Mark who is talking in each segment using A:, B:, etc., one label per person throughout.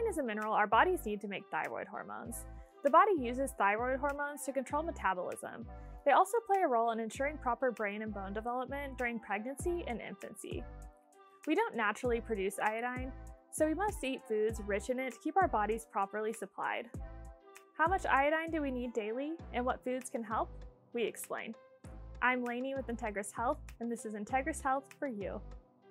A: is a mineral our bodies need to make thyroid hormones. The body uses thyroid hormones to control metabolism. They also play a role in ensuring proper brain and bone development during pregnancy and infancy. We don't naturally produce iodine, so we must eat foods rich in it to keep our bodies properly supplied. How much iodine do we need daily, and what foods can help? We explain. I'm Lainey with Integris Health, and this is Integris Health for you.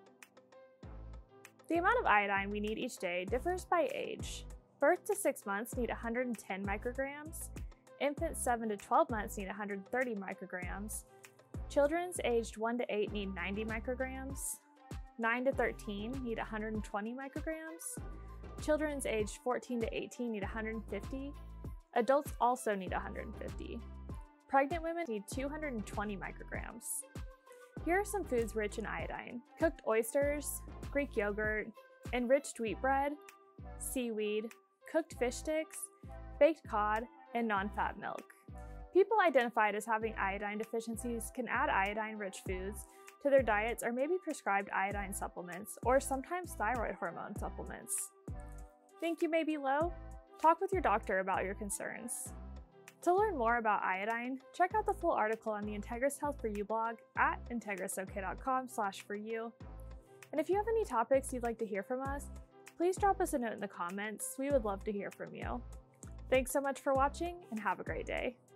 A: The amount of iodine we need each day differs by age. Birth to 6 months need 110 micrograms, infants 7 to 12 months need 130 micrograms, children's aged 1 to 8 need 90 micrograms, 9 to 13 need 120 micrograms, children's aged 14 to 18 need 150, adults also need 150. Pregnant women need 220 micrograms. Here are some foods rich in iodine: cooked oysters, Greek yogurt, enriched wheat bread, seaweed, cooked fish sticks, baked cod, and non-fat milk. People identified as having iodine deficiencies can add iodine-rich foods to their diets or may be prescribed iodine supplements or sometimes thyroid hormone supplements. Think you may be low? Talk with your doctor about your concerns. To learn more about iodine, check out the full article on the Integris Health For You blog at integrisok.com/foryou. And if you have any topics you'd like to hear from us, please drop us a note in the comments. We would love to hear from you. Thanks so much for watching and have a great day.